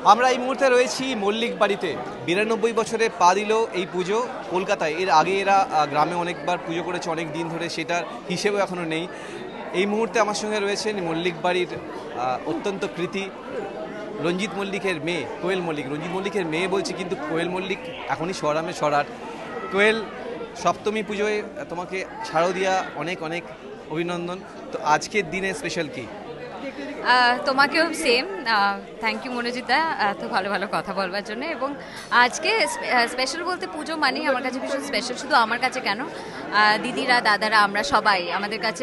আমরা এই মুহূর্তে রয়েছি মল্লিক বাড়িতে। 92 বছরে পা দিল এই পুজো কলকাতায়। এর আগে এরা গ্রামে অনেকবার পুজো করেছে অনেক দিন ধরে, সেটার হিসেবেও এখনও নেই। এই মুহূর্তে আমার সঙ্গে রয়েছেন মল্লিক বাড়ির অত্যন্ত কৃতি রঞ্জিত মল্লিকের মেয়ে কোয়েল মল্লিক। রঞ্জিত মল্লিকের মেয়ে বলছি, কিন্তু কোয়েল মল্লিক এখনই সরামে সরাট। কোয়েল, সপ্তমী পুজোয় তোমাকে শারদিয়া অনেক অনেক অভিনন্দন। তো আজকের দিনে স্পেশাল কি? তোমাকেও সেম, থ্যাংক ইউ মনোজিতা এত ভালো ভালো কথা বলবার জন্য। এবং আজকে স্পেশাল বলতে পুজো মানেই আমার কাছে ভীষণ স্পেশাল। শুধু আমার কাছে কেন, দিদিরা দাদারা আমরা সবাই আমাদের কাছে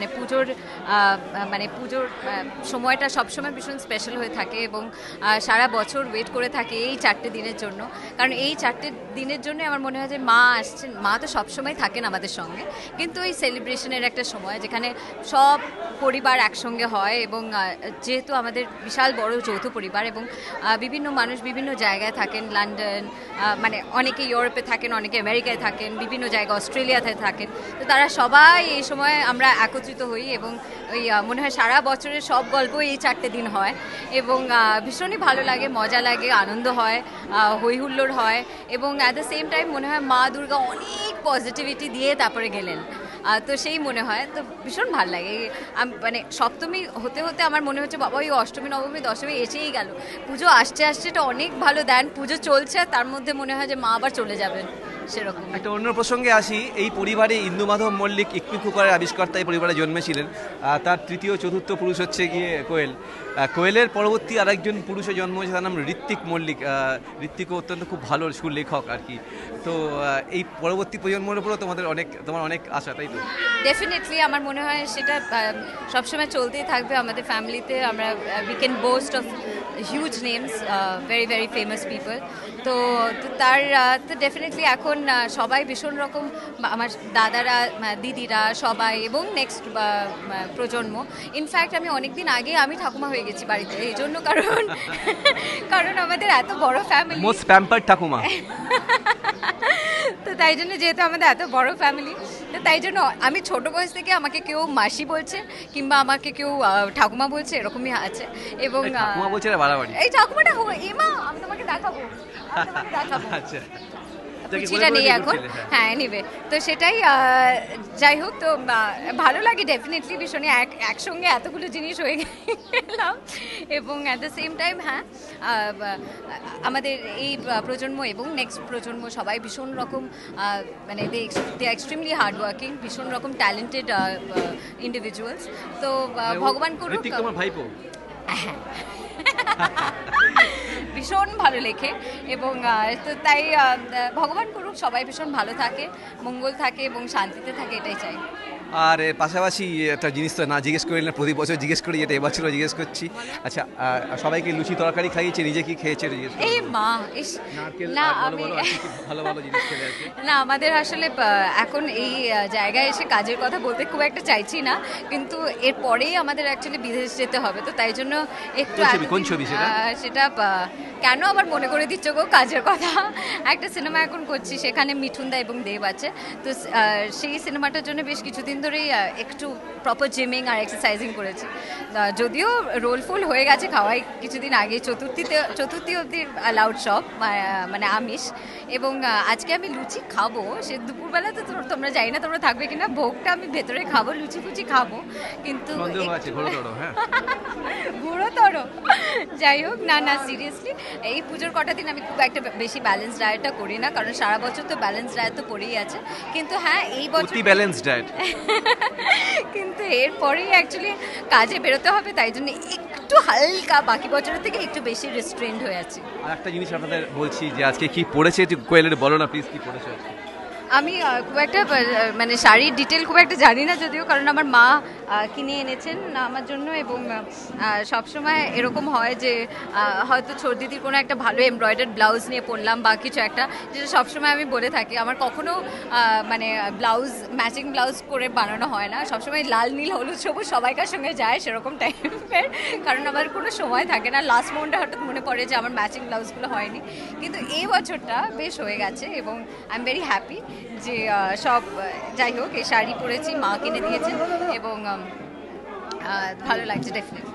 পুজোর সময়টা সবসময় ভীষণ স্পেশাল হয়ে থাকে। এবং সারা বছর ওয়েট করে থাকে এই 4টে দিনের জন্য। কারণ এই 4টে দিনের জন্য আমার মনে হয় যে মা আসছেন। মা তো সবসময় থাকেন আমাদের সঙ্গে, কিন্তু এই সেলিব্রেশনের একটা সময় যেখানে সব পরিবার একসঙ্গে হয়। এবং যেহেতু আমাদের বিশাল বড় যৌথ পরিবার এবং বিভিন্ন মানুষ বিভিন্ন জায়গায় থাকেন, লন্ডন, অনেকে ইউরোপে থাকেন, অনেকে আমেরিকায় থাকেন, বিভিন্ন জায়গায় অস্ট্রেলিয়াতে থাকেন। তো তারা সবাই এই সময় আমরা একত্রিত হই এবং ওই মনে হয় সারা বছরের সব গল্প এই 4টে দিন হয়। এবং ভীষণই ভালো লাগে, মজা লাগে, আনন্দ হয়, হই হুল্লোড় হয়। এবং অ্যাট দ্য সেম টাইম মনে হয় মা দুর্গা অনেক পজিটিভিটি দিয়ে তারপরে গেলেন। তো সেই মনে হয়, তো ভীষণ ভালো লাগে। সপ্তমী হতে হতে আমার মনে হচ্ছে বাবা ওই অষ্টমী নবমী দশমী এসেই গেল। পুজো আসছে এটা অনেক ভালো দেন। পুজো চলছে, তার মধ্যে মনে হয় যে মা আবার চলে যাবেন, সেরকম। একটা অন্য প্রসঙ্গে আসি। এই পরিবারে ইন্দুমাধব মল্লিক ইকমি কুকারের আবিষ্কর্তা এই পরিবারে জন্মেছিলেন। তার তৃতীয় চতুর্থ পুরুষ হচ্ছে গিয়ে কোয়েল। কোয়েলের পরবর্তী আরেকজন পুরুষের জন্ম হয়েছে, তার নাম ঋত্বিক মল্লিক। ঋত্বিকও অত্যন্ত খুব ভালো সুলেখক আর কি। তো এই পরবর্তী প্রজন্মের উপরও তোমার অনেক আশা, তাই তো? ডেফিনেটলি আমার মনে হয় সেটা সবসময় চলতেই থাকবে আমাদের ফ্যামিলিতে। আমরা we can boast of huge names, very very famous people. তো তো ডেফিনেটলি এখন সবাই ভীষণ রকম, আমার দাদারা দিদিরা সবাই এবং নেক্সট প্রজন্ম। ইনফ্যাক্ট আমি অনেকদিন আগে আমি ঠাকুমা হয়ে গেছি বাড়িতে, এই জন্য কারণ আমাদের এত বড় ফ্যামিলি, মোস্ট প্যাম্পার্ড ঠাকুমা। তো তাই জন্য যেহেতু আমাদের এত বড় ফ্যামিলি, তো তাই জন্য আমি ছোট বয়স থেকে আমাকে কেউ মাসি বলছে কিংবা আমাকে কেউ ঠাকুমা বলছে, এরকমই আছে। এবং এই ঠাকুমাটা এমা আমি তোমাকে দেখাবো। আচ্ছা, সেটা নেই এখন, হ্যাঁ নিবে। তো সেটাই, যাই হোক, তো ভালো লাগে ডেফিনেটলি ভীষণই একসঙ্গে এতগুলো জিনিস হয়ে গেলাম। এবং অ্যাট দ্য সেম টাইম হ্যাঁ, আমাদের এই প্রজন্ম এবং নেক্সট প্রজন্ম সবাই ভীষণ রকম দে এক্সট্রিমলি হার্ড ওয়ার্কিং, ভীষণ রকম ট্যালেন্টেড ইন্ডিভিজুয়ালস। তো ভগবান করুক। হ্যাঁ, ভীষণ ভালো লেখে। এবং তো তাই ভগবান করুক সবাই ভীষণ ভালো থাকে, মঙ্গল থাকে এবং শান্তিতে থাকে, এটাই চাই। আর পাশাপাশি একটা জিনিস তো না জিজ্ঞেস করি না, প্রতি বছর জিজ্ঞেস করি, যেটা এবছরও জিজ্ঞেস করছি। আচ্ছা, সবাইকে লুচি তরকারি খাইয়েছে, নিজে কি খেয়েছে জিজ্ঞেস এই মা না আমি না, আমাদের আসলে এখন এই জায়গায় এসে কাজের কথা বলতে খুব একটা চাইছি না, কিন্তু এরপরেই আমাদের অ্যাকচুয়ালি বিদেশ যেতে হবে। তো তাই জন্য একটু সেটা কেন আবার মনে করে দিচ্ছ গো কাজের কথা? একটা সিনেমা এখন করছি, সেখানে মিঠুনদা এবং দেব আছে। তো সেই সিনেমাটার জন্য বেশ কিছুদিন ধরেই একটু প্রপার জিমিং আর এক্সারসাইজিং করেছি। যদিও রোল ফুল হয়ে গেছে খাওয়াই কিছুদিন আগে, চতুর্থী অবধি অ্যালাউড সব, আমিষ। এবং আজকে আমি লুচি খাবো, সে দুপুরবেলা তো তোমরা জানি না তোমরা থাকবে কিনা, ভোগটা আমি ভেতরে খাবো, লুচি ফুচি খাবো, কিন্তু গুঁড়োতর। যাই হোক, না সিরিয়াসলি এই পুজোর কটা দিন আমি খুব একটা বেশি ব্যালেন্স ডায়েটটা করি না, কারণ সারা বছর তো ব্যালেন্স ডায়েট তো পড়েই আছে। কিন্তু হ্যাঁ, এই বছর ব্যালেন্স ডায়েট, কিন্তু এরপরেই অ্যাকচুয়ালি কাজে বেরোতে হবে, তাই জন্য একটু হালকা বাকি বছরের থেকে একটু বেশি রেস্ট্রেন্ড হয়ে আছে। আর একটা জিনিস আপনাদের বলছি যে আজকে কি পড়েছে, একটু কোয়েলের বলো না প্লিজ, কি পড়েছে? আমি খুব একটা শাড়ির ডিটেল খুব একটা জানি না যদিও, কারণ আমার মা কিনে এনেছেন আমার জন্য। এবং সবসময় এরকম হয় যে হয়তো ছোট দিদির কোনো একটা ভালো এমব্রয়ডার্ড ব্লাউজ নিয়ে পরলাম বা কিছু একটা, যেটা সবসময় আমি বলে থাকি আমার কখনো ব্লাউজ ম্যাচিং ব্লাউজ করে বানানো হয় না। সবসময় লাল নীল হলুদ সবুজ সবাইকার সঙ্গে যায় সেরকম টাইপের, কারণ আমার কোনো সময় থাকে না। লাস্ট মোমেন্টে হঠাৎ মনে পড়ে যে আমার ম্যাচিং ব্লাউজগুলো হয়নি, কিন্তু এই বছরটা বেশ হয়ে গেছে এবং আই এম ভেরি হ্যাপি যে সব। যাই হোক, এই শাড়ি পরেছি, মা কিনে দিয়েছেন এবং ভালো লাগছে ডেফিনেটলি।